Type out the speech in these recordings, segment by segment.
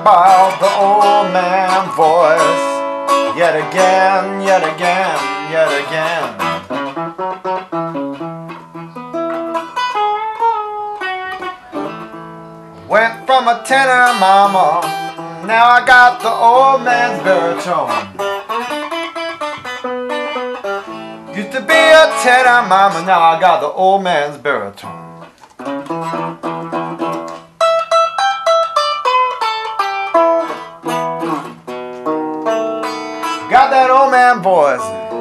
about the old man voice. Yet again, yet again, yet again. Went from a tenor mama, now I got the old man's baritone. Used to be a tenor mama, now I got the old man's baritone. Got that old man voice,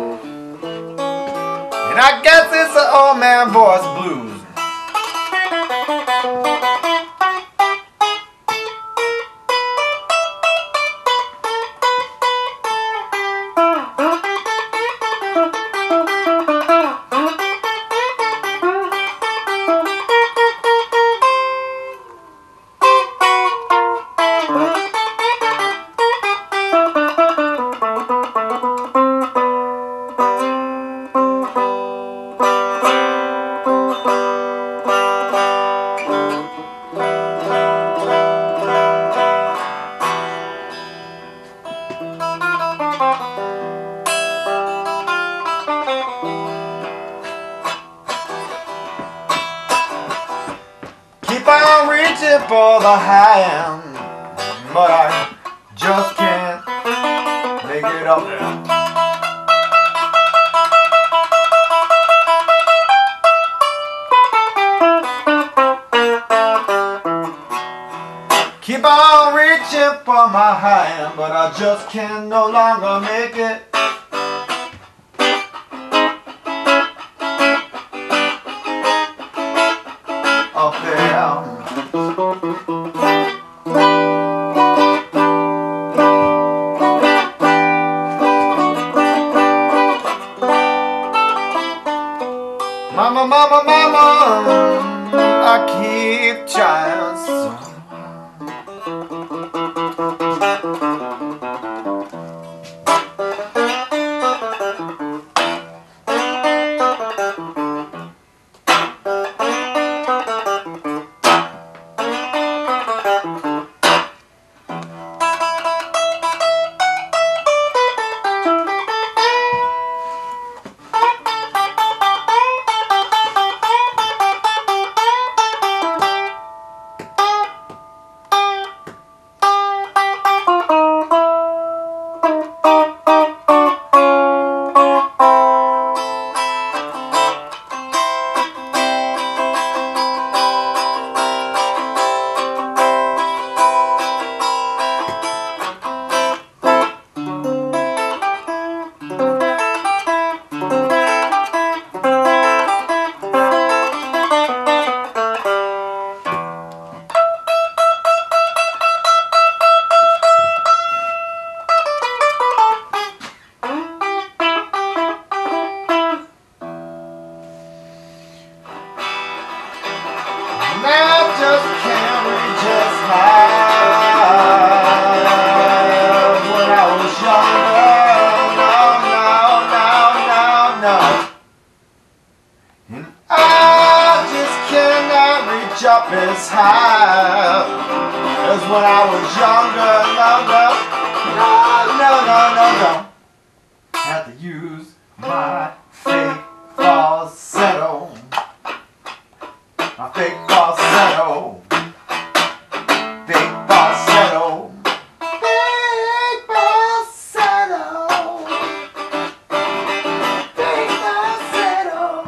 and I guess it's the old man voice blues. Keep on reaching for the high end, but I just can't make it up there. Keep on reaching for my high end, but I just can no longer make it. Up there. Mama, mama, mama, I keep trying so hard. Up as high as when I was younger. No. Had to use my fake falsetto. My fake falsetto. Fake falsetto. Fake falsetto. Fake falsetto.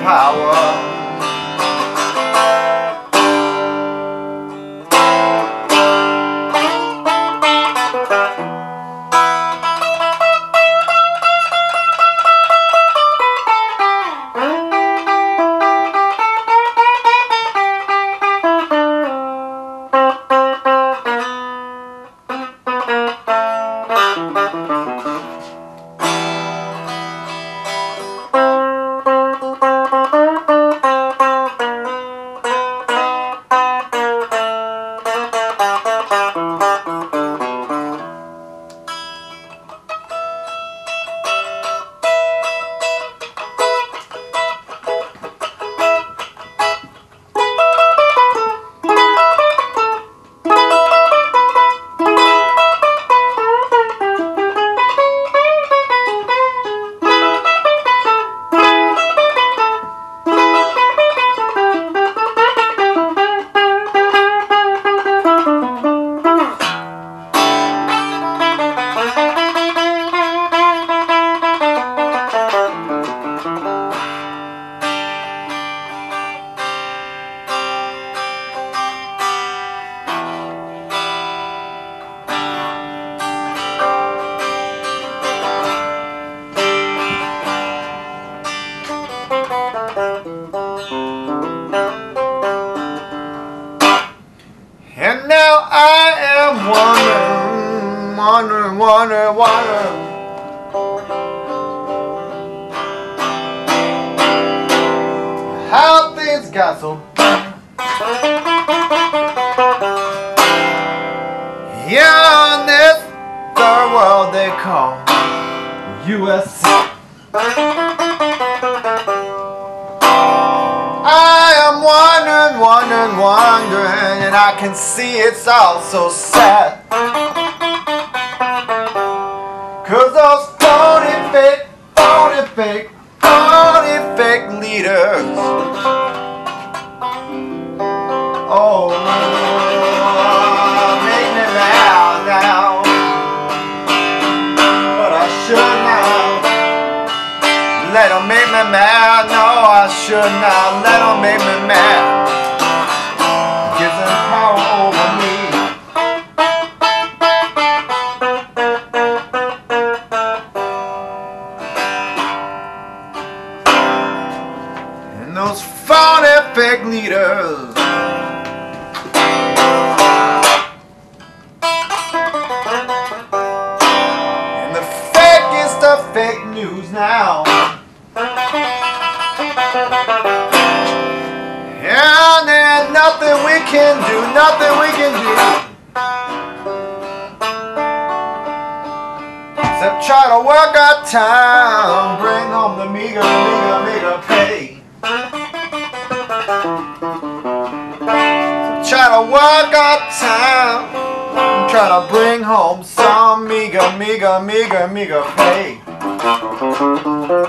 power. And now I am wondering how things got so here in this third world they call USA. I am wondering, and I can see it's all so sad. 'Cause those phony fake leaders, oh, make me mad now. But I should not let them make me mad. No, I should not let them make me mad. Gives them power over me. And those phony fake leaders, and the fakest of fake news now. And there's nothing we can do, except try to work our time, bring home the meager pay. So try to work our time, try to bring home some meager pay.